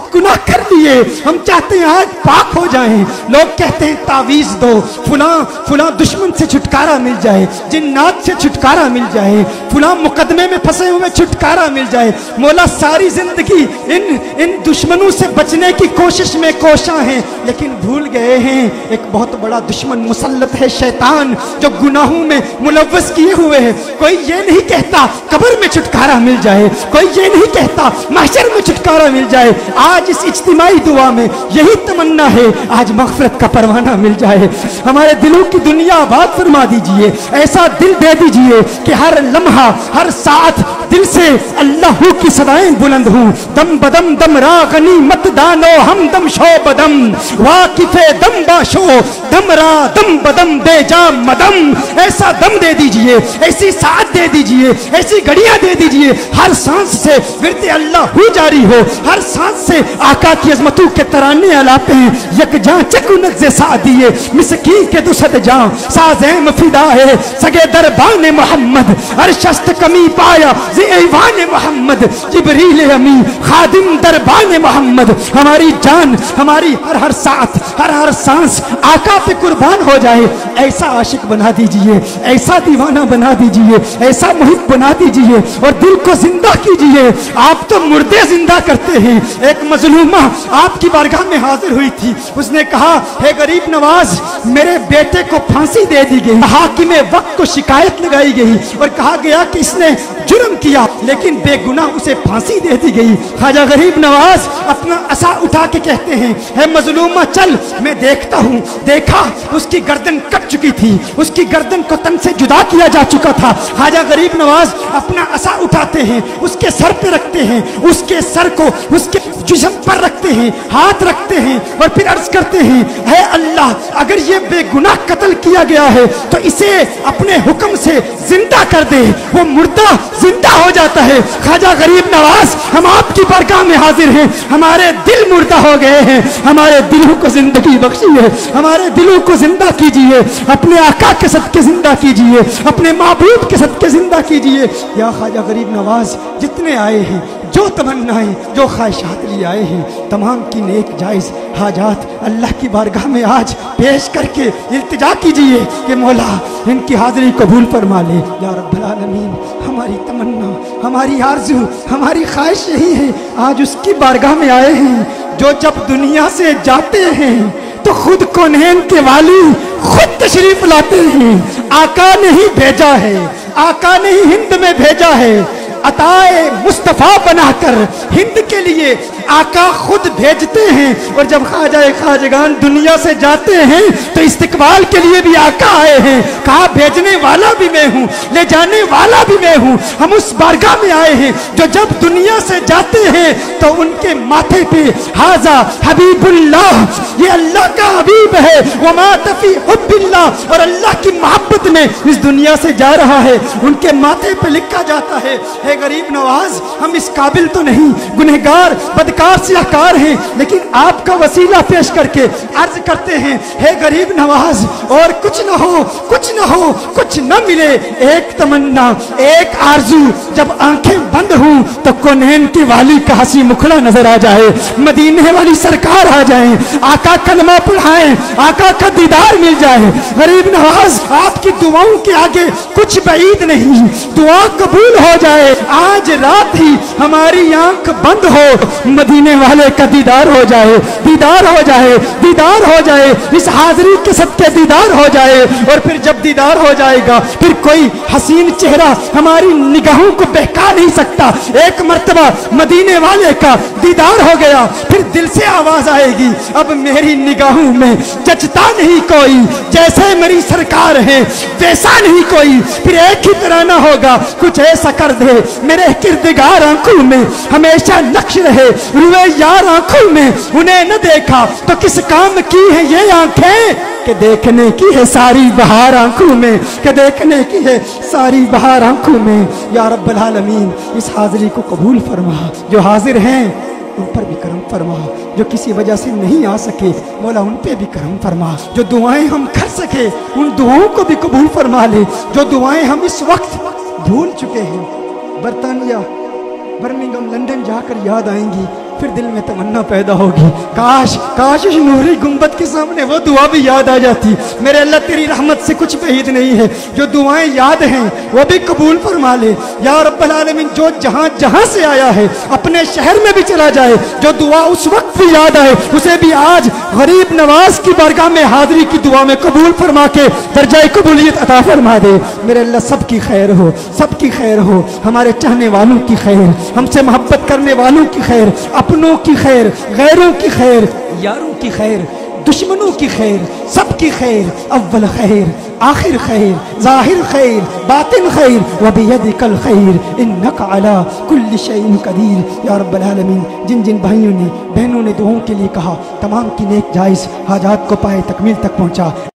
बहुत गुनाह कर लिए, हम चाहते हैं आज पाक हो जाएं। लोग कहते हैं तावीज़ दो, फुला दुश्मन से छुटकारा मिल जाए, जिन्नात से छुटकारा मिल जाए, फुला मुकदमे में फंसे हुए छुटकारा मिल जाए। मौला सारी जिंदगी इन दुश्मनों से बचने की कोशिश में कोशा हैं, लेकिन भूल गए हैं एक बहुत बड़ा दुश्मन मुसल्लत है शैतान, जो गुनाहों में मुलव्वस किए हुए है। कोई ये नहीं कहता कब्र में छुटकारा मिल जाए, कोई ये नहीं कहता महशर में छुटकारा मिल जाए। आज इस इज्तिमाई दुआ में यही तमन्ना है, आज मग़फ़िरत का परवाना मिल जाए। हमारे दिलों की दुनिया आबाद फरमा दीजिए, ऐसा दिल दे दीजिए कि हर लम्हा हर साथ दिल से अल्लाह की सदाएं बुलंद हूँ। दम बदम दम रा गनीमत दानो हम दम शो बदम वाकिफे दम बाशो दम रा दम बदम दे जा मदम। ऐसा दम दे दीजिए, ऐसी साथ दे दीजिए, ऐसी घड़ियां दे दीजिए, हर सांस से विरते अल्लाह जारी हो, हर सांस से आका की अजमतों के तराने अलापे हैं। यकजां चकुनज़े सादिए मिसकीन के दुसद जां साज़ेम फिदा है सगे दरबान मोहम्मद अरशस्त कमी पाया ज़ीवान मोहम्मद जिब्रील अमी खादिम दरबान मोहम्मद। हमारी जान हमारी हर सांस हर सांस आका पे कुर्बान हो जाए। ऐसा आशिक बना दीजिए, ऐसा दीवाना बना दीजिए, ऐसा मुहिब बना दीजिए और दिल को जिंदा कीजिए। आप तो मुर्दे जिंदा करते हैं। एक मजलूमा आपकी बारगाह में हाजिर हुई थी, उसने कहा हे गरीब नवाज मेरे बेटे को फांसी दे दी गई। हाकिमे वक्त को शिकायत लगाई गई और कहा गया कि इसने जुर्म किया, लेकिन बेगुनाह उसे फांसी दे दी गई। ख्वाजा गरीब नवाज अपना असा उठा के कहते हैं हे मजलूमा चल मैं देखता हूँ। देखा उसकी गर्दन कट चुकी थी, उसकी गर्दन को तन से जुदा किया जा चुका था। ख्वाजा गरीब नवाज अपना असा उठाते हैं, उसके सर पे रखते हैं, उसके सर को उसके जिस्म पर रखते हैं, हाथ रखते हैं और फिर अर्ज करते हैं हे अल्लाह अगर ये बेगुनाह कत्ल किया गया है तो इसे अपने हुक्म से जिंदा कर दे। वो मुर्दा जिंदा हो जाता है। ख्वाजा गरीब नवाज हम आपकी बारगाह में हाजिर हैं, हमारे दिल मुर्दा हो गए हैं, हमारे दिलों को जिंदगी बख्शिए, हमारे दिलों को जिंदा कीजिए, अपने आका के सदके जिंदा कीजिए, अपने महबूब के सदके जिंदा कीजिए। या ख्वाजा गरीब नवाज जितने आए हैं, जो तमन्नाएं जो ख्वाहिशात लिए आए हैं, तमाम की नेक जायज़ हाजात अल्लाह की बारगाह में आज पेश करके इल्तिजा कीजिए कि मौला इनकी हाज़िरी कबूल फरमा ले। या रब्बल आलमीन हमारी तमन्ना हमारी आरज़ू हमारी ख्वाहिश यही है, आज उसकी बारगाह में आए हैं जो जब दुनिया से जाते हैं तो खुद कौनैन के वाली खुद तशरीफ लाते हैं। आका ने ही भेजा है, आका ने ही हिंद में भेजा है, अताए मुस्तफ़ा बनाकर हिंद के लिए आका खुद भेजते हैं। और जब ख्वाजाए ख्वाजगान दुनिया से जाते हैं तो इस्तिकबाल के लिए भी आका आए हैं। कहा भेजने वाला भी मैं हूँ, ले जाने वाला भी मैं हूँ। हम उस बारगाह में आए हैं जो जब दुनिया से जाते हैं तो उनके माथे पे हाजा हबीबुल्लाह, ये अल्लाह का हबीब है, वमा तफी हुब्बिल्लाह, और अल्लाह की मोहब्बत में इस दुनिया से जा रहा है। उनके माथे पे लिखा जाता है हे गरीब नवाज हम इस काबिल तो नहीं, गुनहगार बदकार सियाकार हैं, लेकिन आपका वसीला पेश करके अर्ज करते हैं हे गरीब नवाज और कुछ न हो कुछ न हो कुछ न मिले, एक तमन्ना एक आरजू, जब आंखें बंद हूं तो कौनैन की वाली का हंसी मुखड़ा नजर आ जाए, मदीने वाली सरकार आ जाए, आका कलमा पढ़ाएं, आका का दीदार मिल जाए। गरीब नवाज आपकी दुआओं के आगे कुछ बईद नहीं, दुआ कबूल हो जाए। आज रात ही हमारी आंख बंद हो, मदीने वाले का दीदार हो जाए, दीदार हो जाए, दीदार हो जाए, इस हाजिरी के सबके दीदार हो जाए। और फिर जब दीदार हो जाएगा फिर कोई हसीन चेहरा हमारी निगाहों को बहका नहीं सकता। एक मर्तबा मदीने वाले का दीदार हो गया फिर दिल से आवाज आएगी अब मेरी निगाहों में जचता नहीं कोई, जैसे मेरी सरकार है वैसा नहीं कोई। फिर एक ही तराना होगा कुछ ऐसा कर दे मेरे किरदगार आंखों में हमेशा नक्श रहे, रुए यार आंखों में उन्हें न देखा तो किस काम की है ये आंखें, कि देखने की है सारी बहार आंखों में, कि देखने की है सारी बहार आंखों में। या रब्बल आलमीन इस हाजिरी को कबूल फरमा, जो हाजिर हैं उन पर भी करम फरमा, जो किसी वजह से नहीं आ सके मौला उन पे भी करम फरमा, जो दुआएं हम कर सके उन दुआओं को भी कबूल फरमा ले, जो दुआएं हम इस वक्त भूल चुके हैं बरतानिया बर्मिंघम लंदन जाकर याद आएंगी پھر دل میں تمنا پیدا ہوگی کاش کاش اس نوری گنبد کے سامنے وہ دعا بھی یاد آ جاتی. میرے اللہ تیری رحمت سے کچھ بعید نہیں ہے, جو دعائیں یاد ہیں وہ بھی قبول فرما لے یا رب العالمین. جو جہاں جہاں سے آیا ہے اپنے شہر میں بھی چلا جائے, جو دعا اس وقت بھی یاد آئے اسے بھی آج غریب نواز کی بارگاہ میں حاضری کی دعا میں قبول فرما کے درجہ قبولیت عطا فرما دے. میرے اللہ سب کی خیر ہو, سب کی خیر ہو, ہمارے چاہنے والوں کی خیر, ہم سے محبت کرنے والوں کی خیر, اپنوں کی خیر, غیروں کی خیر, یاروں کی خیر, دشمنوں کی خیر, سب کی خیر, اول خیر, آخر خیر, ظاہر خیر, باطن خیر, وبیدک الخیر انک علی کل شیء قدیر. یا رب العالمین جن جن بھائیوں نے بہنوں نے دعاؤں کے لیے کہا تمام کی نیک جائز حاجات کو پائے تکمیل تک پہنچا.